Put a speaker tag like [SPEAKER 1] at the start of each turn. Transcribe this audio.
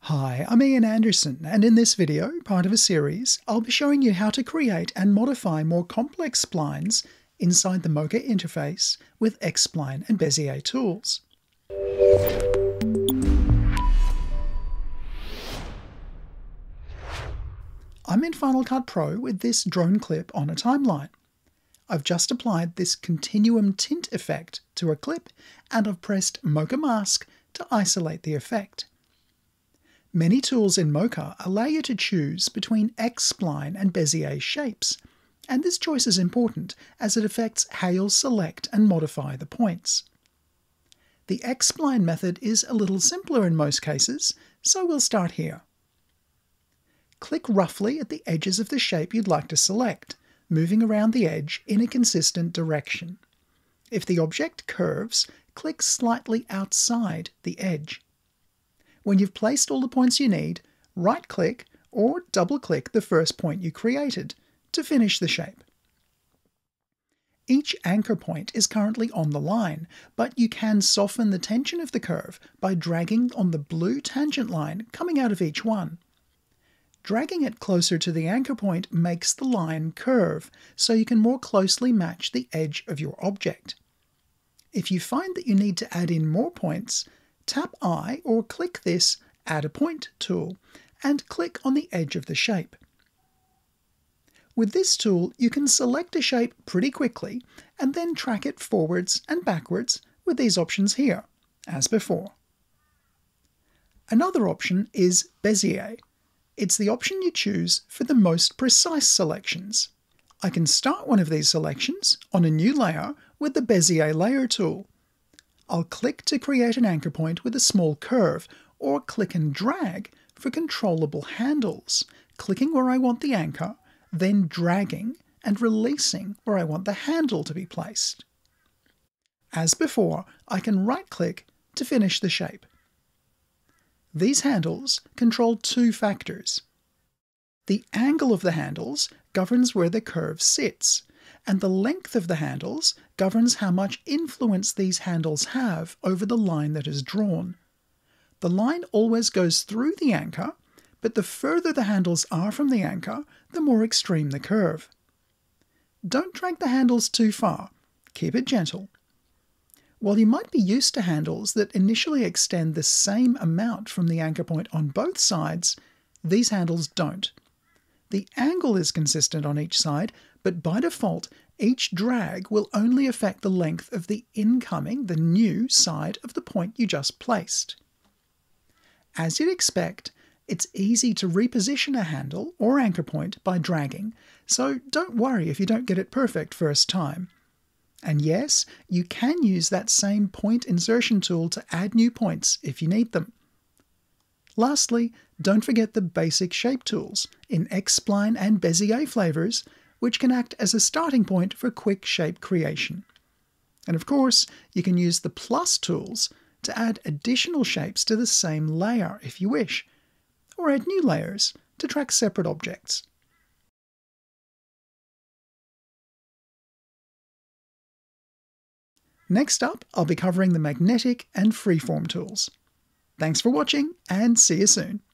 [SPEAKER 1] Hi, I'm Iain Anderson, and in this video, part of a series, I'll be showing you how to create and modify more complex splines inside the Mocha interface with X-spline and Bezier tools. I'm in Final Cut Pro with this drone clip on a timeline. I've just applied this Continuum tint effect to a clip, and I've pressed Mocha Mask to isolate the effect. Many tools in Mocha allow you to choose between X-spline and Bezier shapes, and this choice is important as it affects how you'll select and modify the points. The X-spline method is a little simpler in most cases, so we'll start here. Click roughly at the edges of the shape you'd like to select, moving around the edge in a consistent direction. If the object curves, click slightly outside the edge. When you've placed all the points you need, right-click or double-click the first point you created to finish the shape. Each anchor point is currently on the line, but you can soften the tension of the curve by dragging on the blue tangent line coming out of each one. Dragging it closer to the anchor point makes the line curve, so you can more closely match the edge of your object. If you find that you need to add in more points, tap I or click this Add a Point tool and click on the edge of the shape. With this tool, you can select a shape pretty quickly and then track it forwards and backwards with these options here, as before. Another option is Bezier. It's the option you choose for the most precise selections. I can start one of these selections on a new layer with the Bezier Layer tool. I'll click to create an anchor point with a small curve, or click and drag for controllable handles, clicking where I want the anchor, then dragging and releasing where I want the handle to be placed. As before, I can right-click to finish the shape. These handles control two factors. The angle of the handles governs where the curve sits, and the length of the handles governs how much influence these handles have over the line that is drawn. The line always goes through the anchor, but the further the handles are from the anchor, the more extreme the curve. Don't drag the handles too far. Keep it gentle. While you might be used to handles that initially extend the same amount from the anchor point on both sides, these handles don't. The angle is consistent on each side, but by default, each drag will only affect the length of the incoming, the new side of the point you just placed. As you'd expect, it's easy to reposition a handle or anchor point by dragging, so don't worry if you don't get it perfect first time. And yes, you can use that same point insertion tool to add new points if you need them. Lastly, don't forget the basic shape tools in X-spline and Bezier flavors, which can act as a starting point for quick shape creation. And of course, you can use the plus tools to add additional shapes to the same layer if you wish, or add new layers to track separate objects. Next up, I'll be covering the magnetic and freeform tools. Thanks for watching, and see you soon.